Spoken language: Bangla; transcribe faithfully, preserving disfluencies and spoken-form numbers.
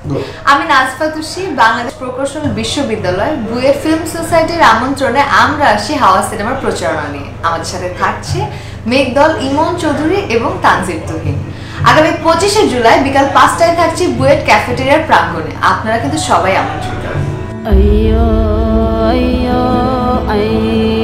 আমি নাজফা তুষি, বাংলাদেশ প্রকৌশল বিশ্ববিদ্যালয় বুয়েট ফিল্ম সোসাইটির আমন্ত্রণে আমরা আসি হাওয়া সিনেমার প্রচারণা নিয়ে। আমাদের সাথে থাকছে মেঘদল, ইমন চৌধুরী এবং তানজির তুহিন। আগামী পঁচিশে জুলাই বিকাল পাঁচটায় থাকছে বুয়েট ক্যাফেটেরিয়ার প্রাঙ্গণে। আপনারা কিন্তু সবাই আমন্ত্রিত।